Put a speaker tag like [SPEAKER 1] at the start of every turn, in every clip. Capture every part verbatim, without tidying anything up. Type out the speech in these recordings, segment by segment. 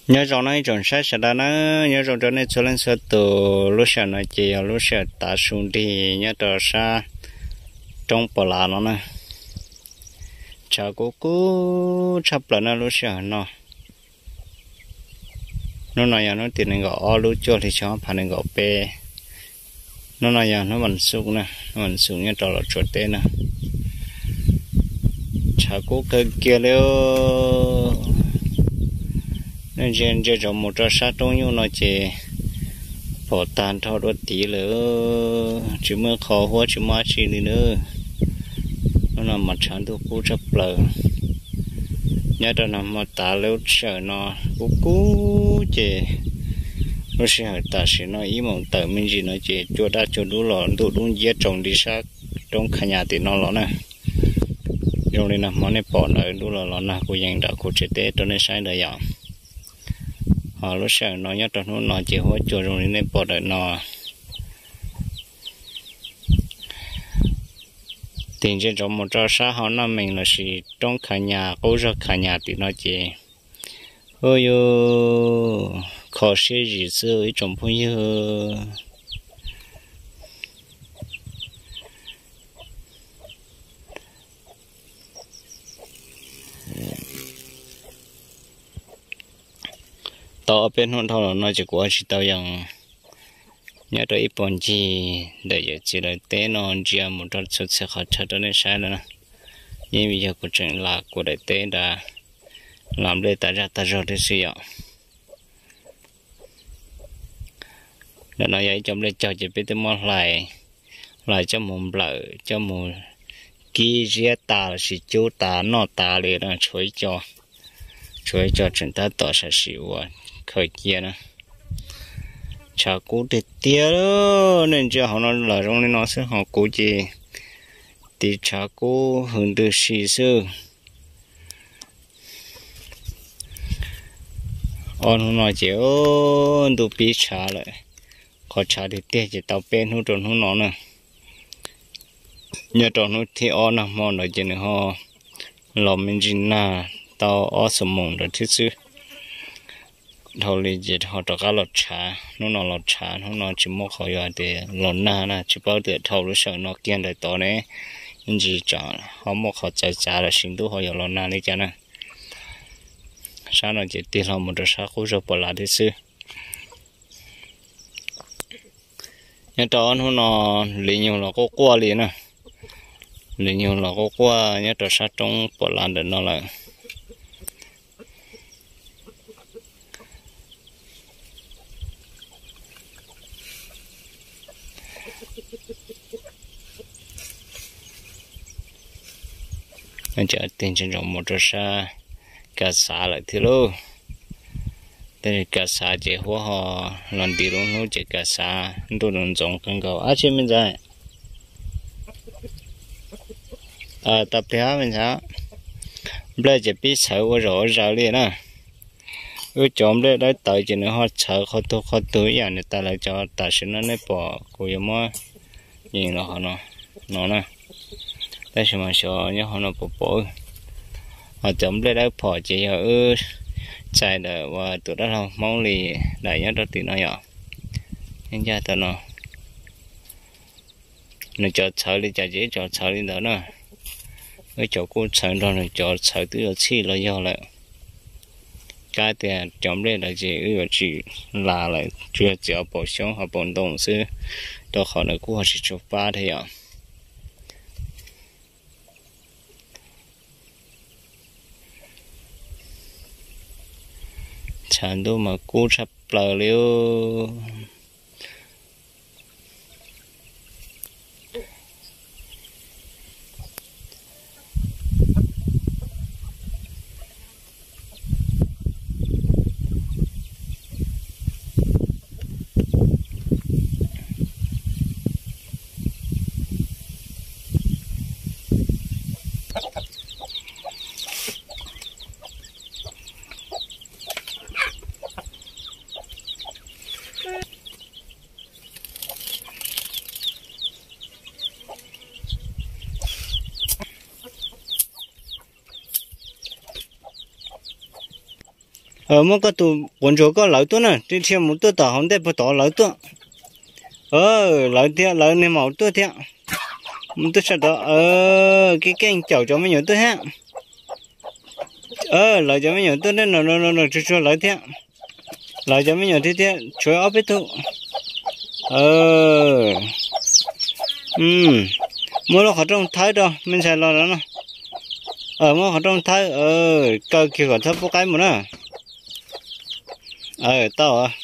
[SPEAKER 1] nhớ rồi này trồng sai sai đó nó nhớ rồi cho nên cho nên sẽ từ lúc sau nó chỉ lúc sau ta xuống đi nhớ rồi sa trong bờ lá nó nè chả cố cố chắp lại nó lúc sau nó nó nói nó tiền này gọi lúc cho thì cho phải này gọi pe nó nói nó vẫn sung nè vẫn sung nhớ rồi là chuột tên nè chả cố cái kia liệu nên trên trên trong một trò sát trong nhau nó chỉ bỏ tàn thao đốt tí nữa chỉ mới khó hóa chỉ mới chỉ nữa nó là mặt trắng tôi cú chấp lờ nhớ đó là mà ta lâu sợ nó cú cú chỉ nó sẽ ta sẽ nó ý mong tự mình gì nó chỉ cho đã cho đủ lọ đủ đúng giá trồng đi sát trong khả nhà thì nó lọ nè rồi này là món này bỏ nữa đủ lọ lọ nè của dân đã của chế tế cho nên sai đời dạo họ lúc sau nó nhớ trong nó nó chỉ hỗ trợ rồi nên bỏ đợi nó tiền trên trong một trò xã họ nó mình là gì trong cả nhà cố ra cả nhà thì nó chỉ ôi yo khó sẽ gì xưa trong phong yêu tao bên hôn thầu nó chỉ có chỉ tao yang nhớ tới ít bọn gì để chỉ là té nó chỉ một trò xuất sắc hết cho nên sai rồi nè nhưng bây giờ cuộc chuyện là của đại té đã làm để ta ra ta rồi để sử dụng để nói vậy trong đây cho chỉ biết món lại lại cho một lợi cho một kí riết ta là sự chú ta nó ta liền là chuối cho chuối cho chúng ta tỏ ra sự khởi kia nè chả cố để tia đó nên cho họ nó là trong này nó sẽ họ cố gì thì chả cố hơn được xí xưa ông nói chứ tôi biết chả lại họ chả thì tia chỉ tao bên hút trộn hút nó nè nhớ trộn hút thì ông nè mà nói chuyện họ làm mình chỉ na tao ở sớm mông rồi thứ xưa thầu lý gì họ cho cá lọt trà nó nó lọt trà nó nó chỉ mua khỏi rồi thì lọt na nè chỉ bao tiền thầu lúc sau nó kiên đời to này những gì chọn họ mua khỏi trái trà là sinh tu họ giờ lọt na đi cho nè sao nó chỉ tiền họ một trò sao cũng rồi bỏ lại đi xưa nhớ đó nó nó lý nhiều là có qua liền nè lý nhiều là có qua nhớ trò sao trong bỏ lại để nó lại anh chờ tiền trên rộng một trò xa cả xã lại thế luôn đây cả xã chỉ hoa họ lần đi luôn nó chỉ cả xã tôi đừng giống con cầu á chứ mình ra à tập thể mình sao bây giờ biết sợ quá rồi rồi liền á ước chọn đây đấy tới chỉ nó họ sợ họ tu họ tu vậy người ta lại cho ta xin nó lấy bỏ của em á nhìn nó họ nó nó nè đây là mà sợ nhớ họ nó bộ bộ họ chấm lấy đấy bỏ chỉ ở chạy đợi và tụi đó không mong lì đại nhớ đó tiền nó nhỏ nhưng ra tao nó nó cho sợ đi chạy dễ cho sợ đi đó nè cái chỗ cô sợ rồi nó cho sợ từ ở chi là do lại cái tiền chấm lấy là gì ư chỉ là lại chưa chở bộ sống hoặc bộ đồng sư đó họ nó cũng chỉ chụp ba thôi ạ chẳng đâu mà cú sắp lờ liêu ở một cái tụ quần chỗ có lợn tuấn nè trên xe một tôi tỏ không để bắt tỏ lợn tuấn ờ lợn thế lợn này màu tôi thế một tôi sợ đó ờ cái cái chậu cho mấy nhỏ tôi ha ờ lợn cho mấy nhỏ tôi nên nó nó nó nó cho cho lợn thế lợn cho mấy nhỏ thế thế chuối ốp hết thu ờ um mua nó họ trong thái đó mình xài lo đó nè ờ mua họ trong thái ờ cơ kia còn thấp cái mà nè ờ tao à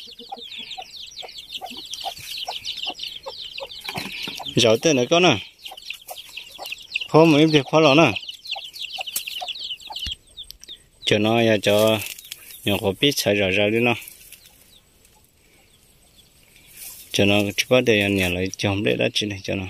[SPEAKER 1] giờ tên này có nè không mấy việc khó lắm nè cho nó ya cho nhỏ có biết xài rồi ra đi nó cho nó chỉ có để nhà lấy chồng để đã chỉ này cho nó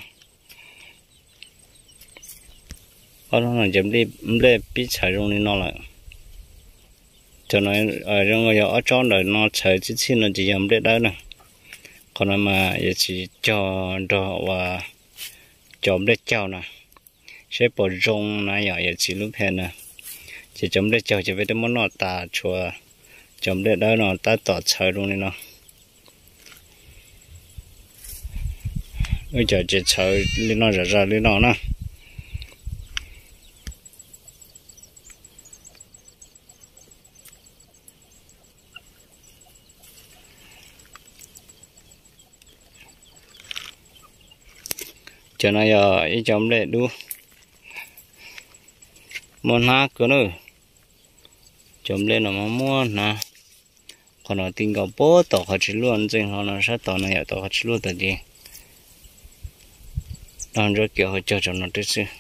[SPEAKER 1] ở đó là chấm đi để biết xài rồi nó lại cho nó ở trong người ở trong đời nó xài chỉ xin nó chỉ chấm để đó nè còn mà chỉ cho đó và chấm để chào nè sẽ bỏ rong này ở chỉ lúc hè nè chỉ chấm để chào chỉ biết món nọ ta chùa chấm để đó nó ta tọt xài luôn nó bây giờ chỉ xài lên nó ra ra lên nó nè cho nó giờ ý chấm để đu muốn ha cứ nữa chấm lên là mà mua nè còn nó tin cầu bố tao họ chỉ luôn trên họ nó sát tao này tao họ chỉ luôn từ gì đang rất kiểu họ cho cho nó tới xưa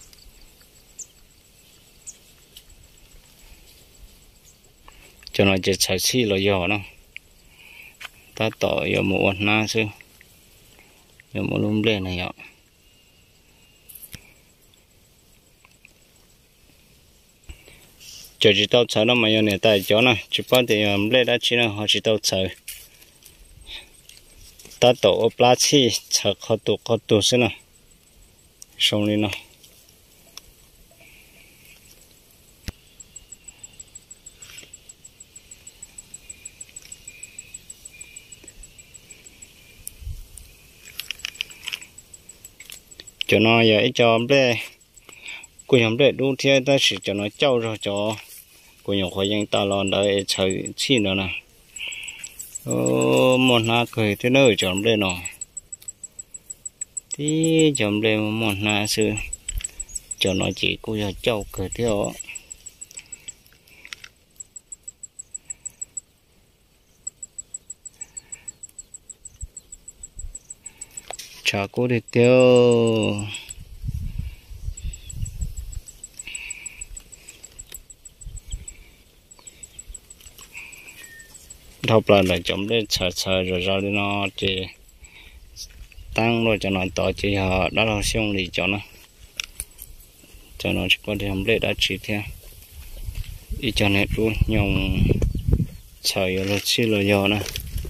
[SPEAKER 1] cho nó chỉ xài xí là giò nó ta tao giờ mua na xưa giờ mua luôn lên này ạ giờ chỉ tao xài nó mà giờ này tại chỗ nè chỉ bao thì lên đã chỉ là họ chỉ tao xài ta tổ plastic xài khó tổ khó tổ xí nè xong đi nè cho nó giờ ít cho lên cô nhóm để đu thiên ta chỉ cho nó trâu rồi cho cô nhóm khỏi danh ta lon đấy chơi chi nữa nè ô một na cười thế nơi chọn lên nó tí chọn lên một na sư cho nó chỉ cô giờ trâu cười theo chào cô đi theo thâu lần là chấm để chờ chờ rồi ra đi nó chỉ tăng rồi cho nó tỏ chỉ họ đã là xong thì cho nó cho nó chỉ có thể làm để đã chỉ theo ý cho nên luôn nhung chờ rồi xí rồi giờ nè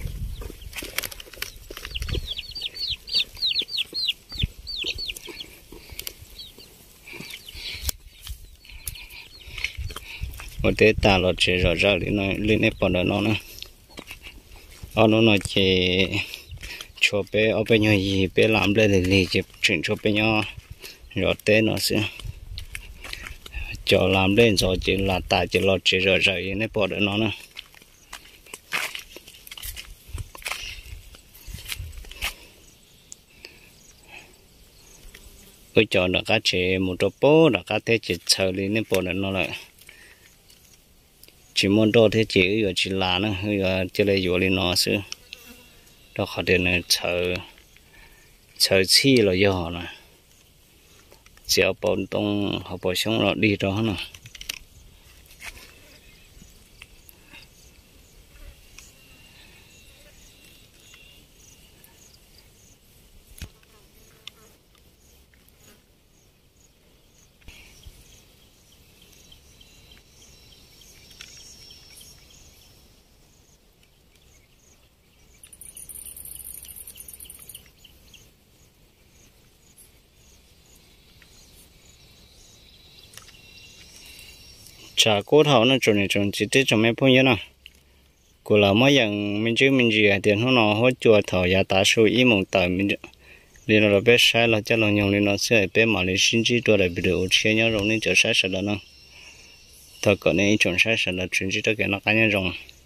[SPEAKER 1] một té ta là chỉ rồi ra đi nó lên nếp bọn nó nè ở nó nói chỉ cho bé ở bên nhau gì bé làm lên thì thì chỉ chuyển cho bé nhau rồi té nó sẽ cho làm lên rồi chỉ là tại chỉ lo chỉ rồi rồi nếp bọn nó nè bây giờ nó cá chỉ một chỗ bố nó cá thế chỉ chờ lên nếp bọn nó lại chỉ muốn đồ thế chỉ ở chỉ là nó ở chỉ là vô lên nó xứ đó họ đến này chờ chờ chi là do nè chỉ ở bên trong họ bỏ xuống rồi đi đó nè chả cố thảo nó trồng này trồng chỉ tết trồng mấy phong nhớ nào cô là mấy dạng mình chứ mình gì à tiền nó nó hốt chùa thọ giá tá số ý mong tờ mình đi nó bé sai là cho nó nhung lên nó sẽ bé mà lên sinh chi tôi lại bị được chia nhau rồi nên chờ sai sợ đó nó thật có nên chọn sai sợ là chuyện gì đó cái nó cá nhân rồi